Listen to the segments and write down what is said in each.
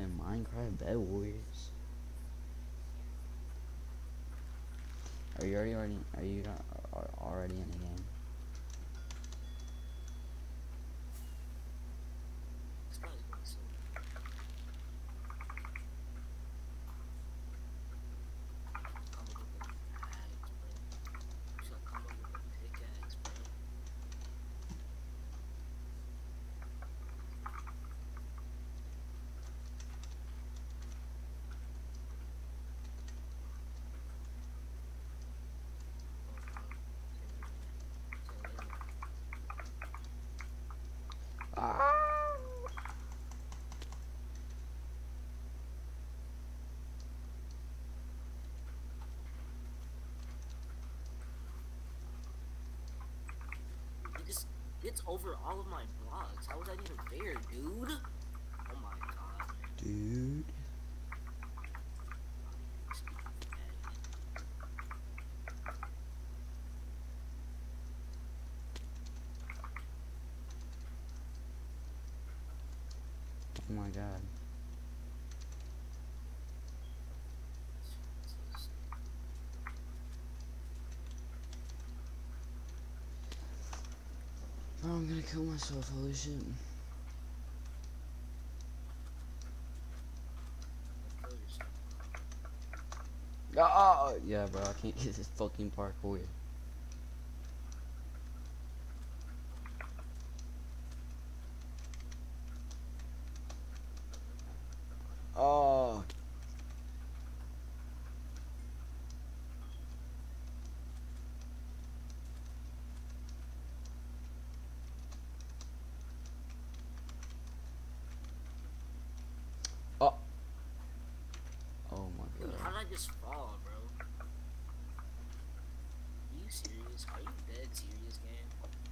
playing Minecraft Bed Warriors. Are you already in the game? Ah! It's over all of my blocks. How was that even fair, dude? Oh my god, man. Dude. Oh my god. Bro, I'm gonna kill myself, holy shit. Ah, yeah, bro, I can't get this fucking parkour. Oh. Oh. Oh my Dude, god. how did I just fall, bro? Are you serious? Are you dead serious, game?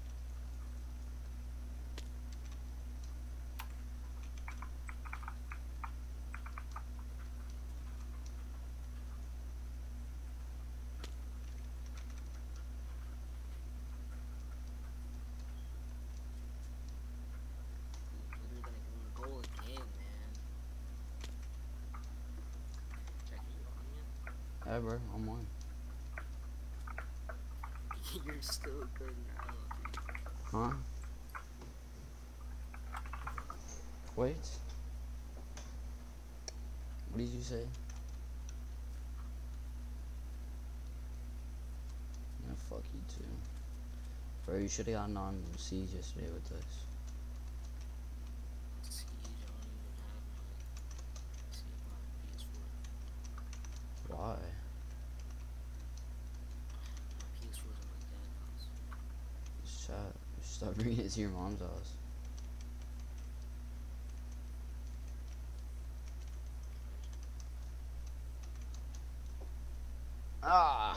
Dude, literally gonna give him the goal again, man. Check, are you on yet? Yeah, bro, I'm on. You're still good now, dude. Huh? Wait. What did you say? Yeah, fuck you too. Bro, you should've gotten on Siege yesterday with us. Siege, I don't even have my PS4. Why? My PS4's in my dad's house. Stop bringing it to your mom's house. Ah!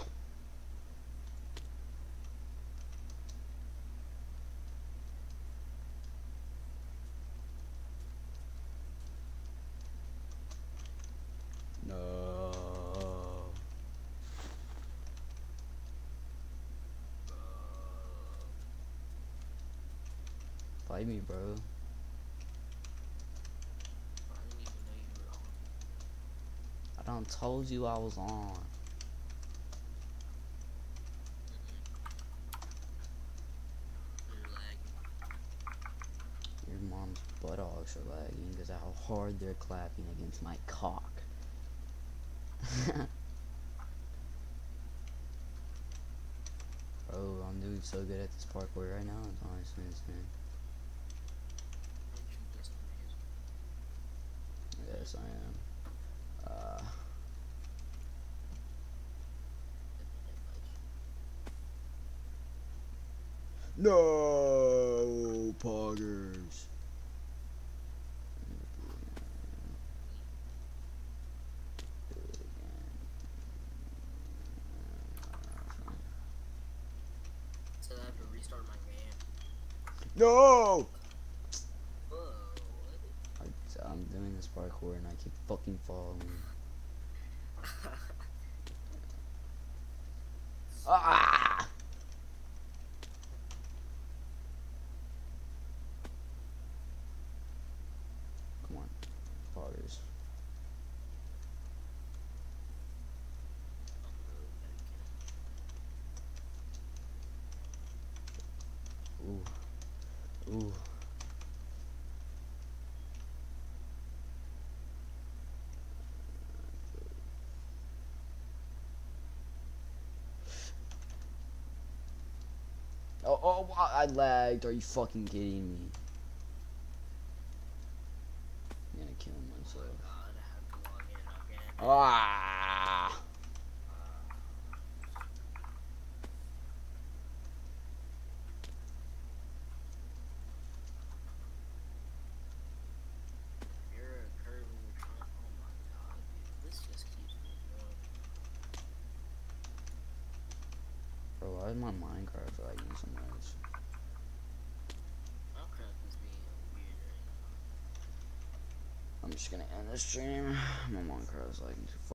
No. Fight me, bro. I didn't even know you were on. I done told you I was on. You're lagging. Your mom's buttocks are lagging because of how hard they're clapping against my cock. Bro, I'm doing so good at this parkour right now. It's honestly insane. Aren't you just amazing? Yes, I am. No, poggers. So I have to restart my game. No! Whoa, what? I'm doing this parkour and I keep fucking falling. Ah! Come on, poggers. Ooh. Oh, I lagged. Are you fucking kidding me? I'm gonna kill Oh my myself. god, I have to log in again. Ah! Error occurred when you're trying. Oh my god, dude. This just keeps me going. Bro, why is my Minecraft lagging so much? Minecraft is being weird right now. I'm just gonna end the stream. My Minecraft's lagging too